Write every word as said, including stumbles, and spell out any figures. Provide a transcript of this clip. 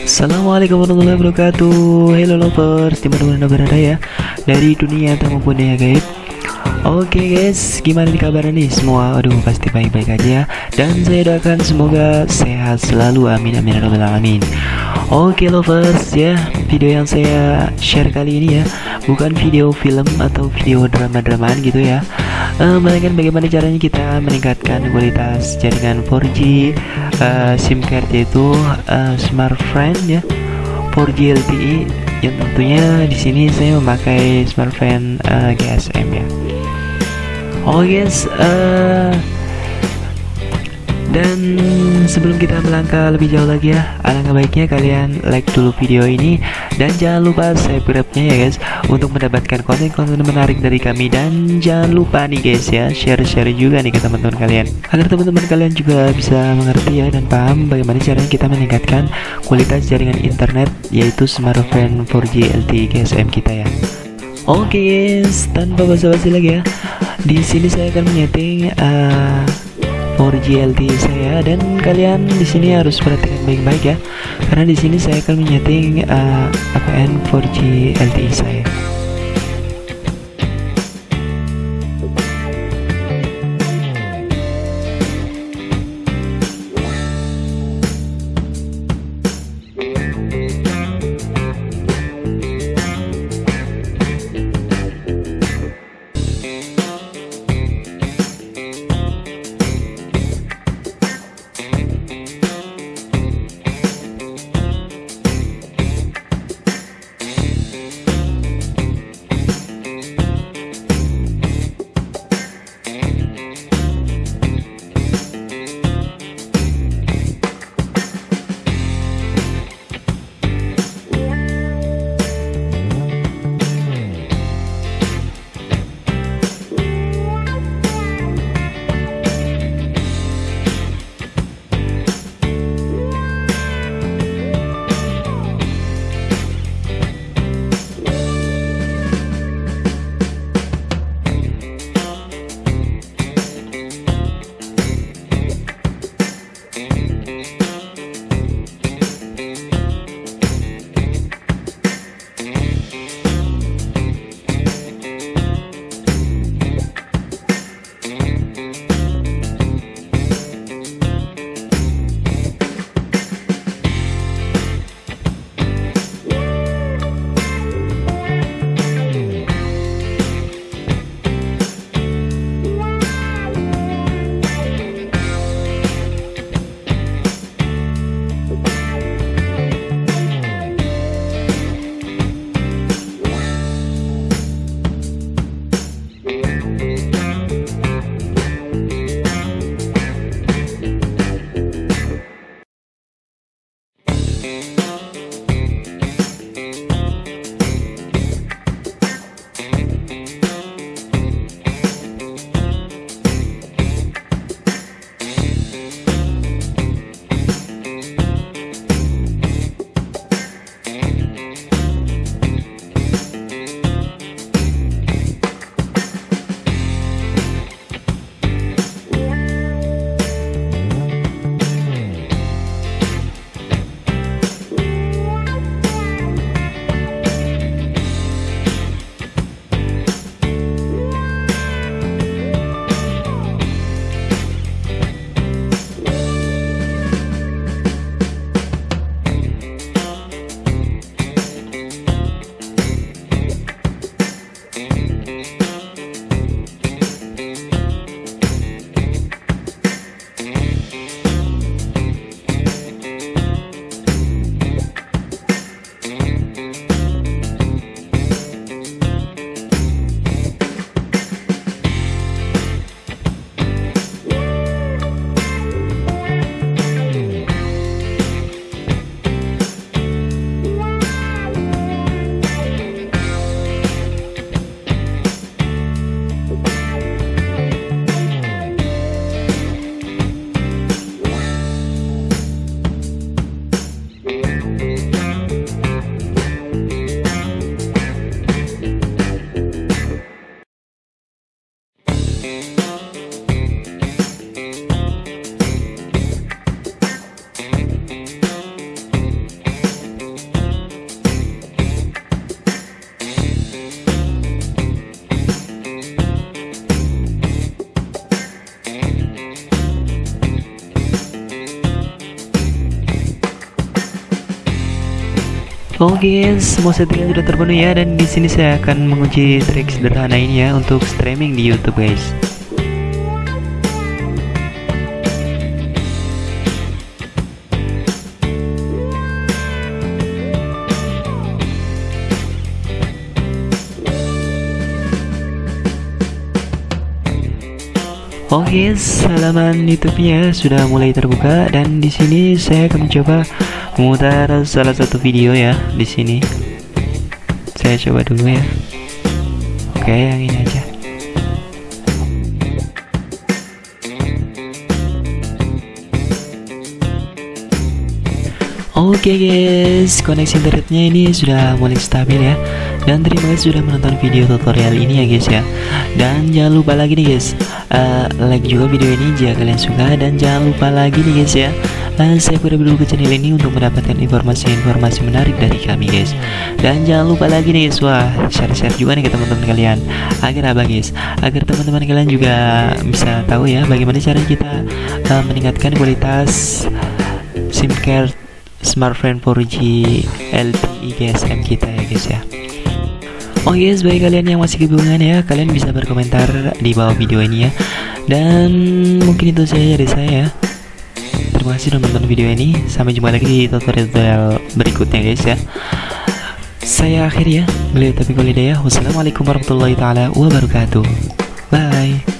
Assalamualaikum warahmatullahi wabarakatuh. Hello lovers, dimana-mana berada ya, dari dunia atau maupun dunia gaib. Oke guys, gimana nih kabarnya nih semua? Aduh pasti baik-baik aja ya. Dan saya doakan semoga sehat selalu, amin amin ya rabbal alamin. Oke lovers ya, video yang saya share kali ini ya bukan video film atau video drama-dramaan gitu ya, uh, melainkan bagaimana caranya kita meningkatkan kualitas jaringan four G uh, SIM card, yaitu uh, smartphone ya, four G L T E, yang tentunya di sini saya memakai smartphone uh, G S M ya. Oh yes, uh, dan sebelum kita melangkah lebih jauh lagi ya, alangkah baiknya kalian like dulu video ini dan jangan lupa subscribe-nya ya guys, untuk mendapatkan konten-konten menarik dari kami. Dan jangan lupa nih guys ya, share-share juga nih ke teman-teman kalian, agar teman-teman kalian juga bisa mengerti ya dan paham bagaimana caranya kita meningkatkan kualitas jaringan internet, yaitu smartphone four G L T E G S M kita ya. Oke guys, tanpa basa-basi lagi ya, di sini saya akan menyeting uh, four G L T E saya, dan kalian di sini harus perhatikan baik-baik ya, karena di sini saya akan menyeting uh, A P N four G L T E saya. Oke guys, semua settingan sudah terpenuhi ya, dan di sini saya akan menguji trik sederhana ini ya untuk streaming di YouTube guys. Oke, halaman YouTube-nya sudah mulai terbuka, dan di sini saya akan mencoba memutar salah satu video ya. Di sini saya coba dulu ya. Oke, yang ini aja. Oke guys, koneksi internetnya ini sudah mulai stabil ya. Dan terima kasih sudah menonton video tutorial ini ya guys ya. Dan jangan lupa lagi nih guys, uh, like juga video ini jika kalian suka. Dan jangan lupa lagi nih guys ya, uh, saya udah dulu ke channel ini untuk mendapatkan informasi-informasi menarik dari kami guys. Dan jangan lupa lagi nih guys, wah share-share juga nih ke teman-teman kalian. Agar apa guys? Agar teman-teman kalian juga bisa tahu ya bagaimana cara kita uh, meningkatkan kualitas SIM card smartphone four G L T E G S M kita ya guys ya. Oh yes, bagi kalian yang masih kebingungan ya, kalian bisa berkomentar di bawah video ini ya. Dan mungkin itu saja dari saya. Terima kasih sudah menonton video ini. Sampai jumpa lagi di tutorial berikutnya guys ya. Saya akhir ya, beliau tapi kalau ya. Wassalamualaikum warahmatullahi taala wabarakatuh. Bye.